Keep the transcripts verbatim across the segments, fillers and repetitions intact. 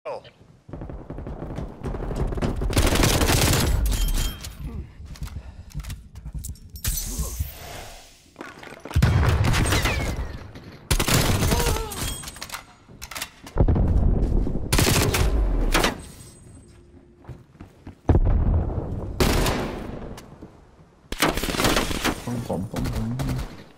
Bum, bum, bum, bum.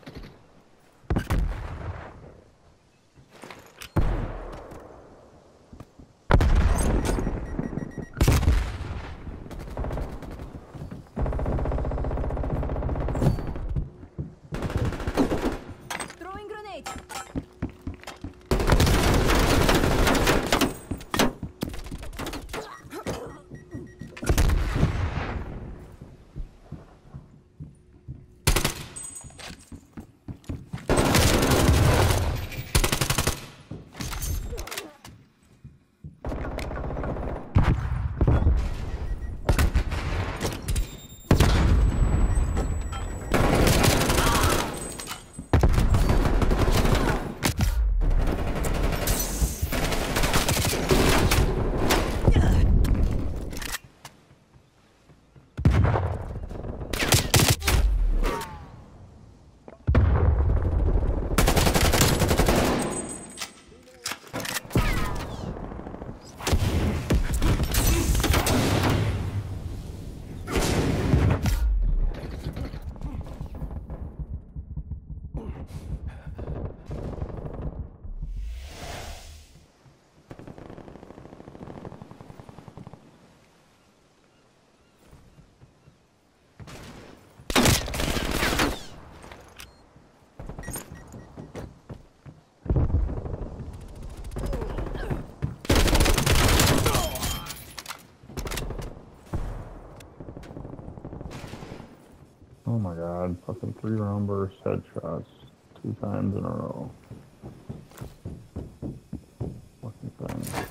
Throwing grenade. Oh my god, fucking three round burst headshots two times in a row. Fucking thing.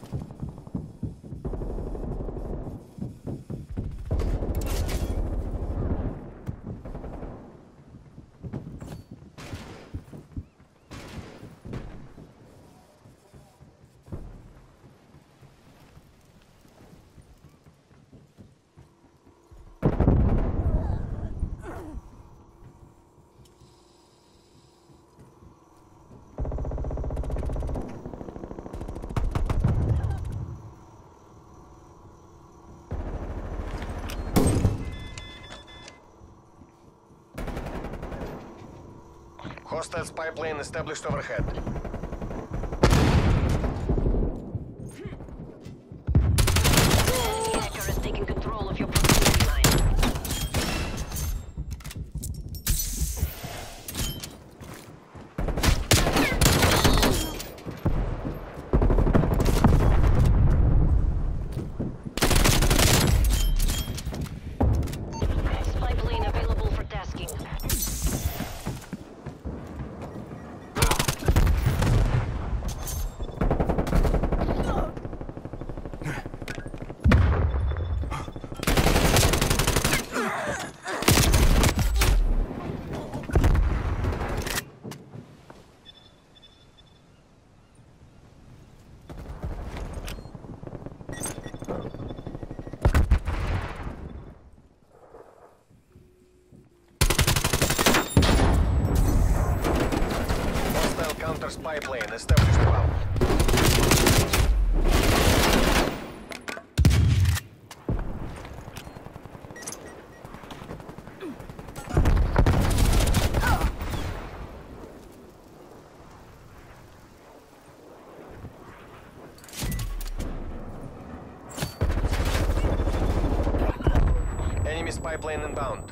Hostile spy plane established overhead. Enemy hacker has taken control of your proximity line. Spy plane available for tasking. Hostile counter spy plane established above. Enemy spy plane inbound.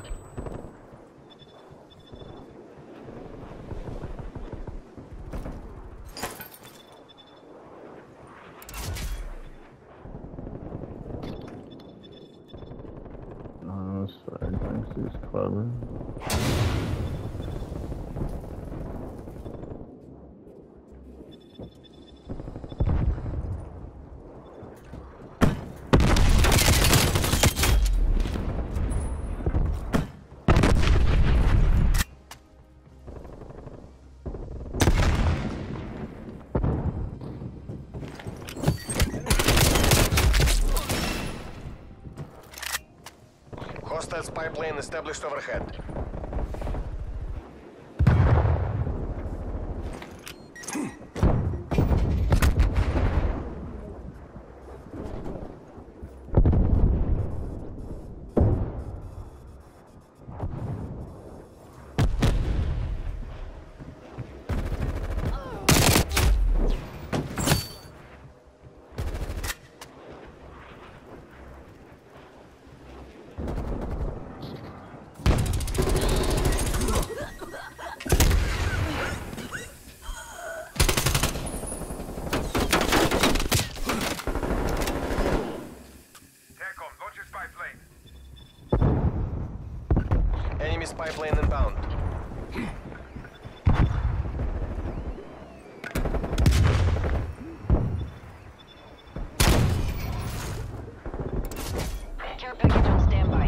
Oh, sorry, thanks, he's clever. Hostile spy plane established overhead. Enemy spy plane inbound. Care package on standby.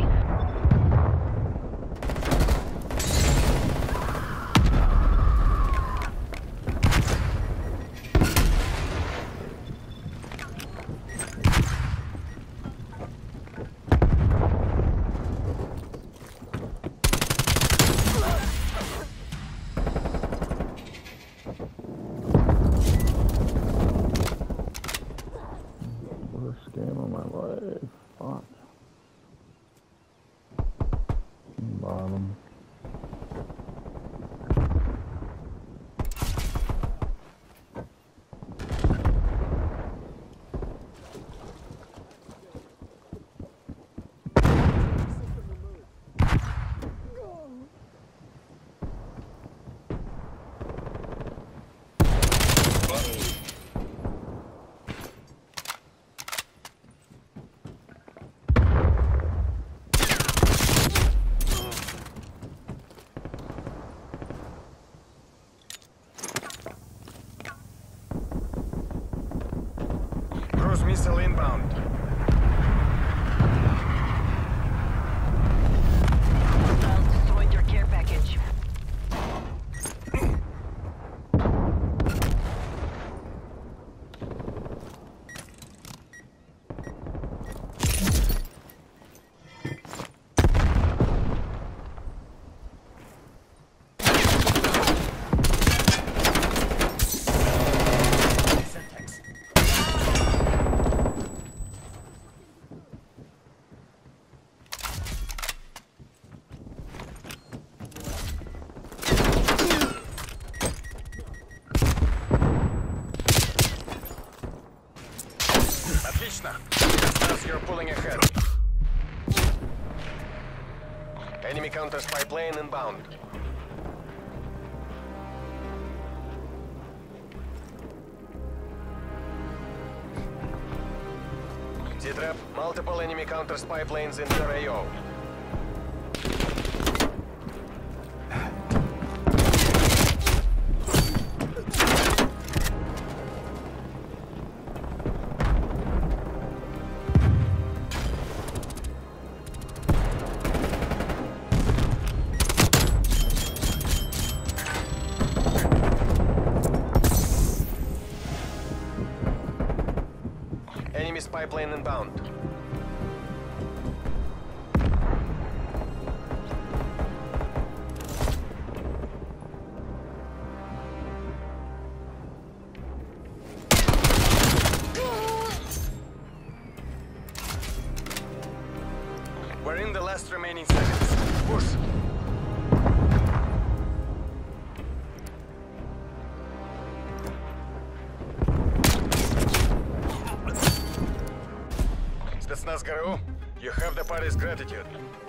Worst game of my life. Fuck. Bottom. Cruise missile inbound. Hostiles destroyed your care package. Отлично. Сейчас you're pulling ahead. Enemy counter spy plane inbound. T-trap, multiple enemy counter spy planes in your A O. Enemy spy plane inbound. We're in the last remaining seconds. Push. Spetsnaz ГРУ, you have the party's gratitude.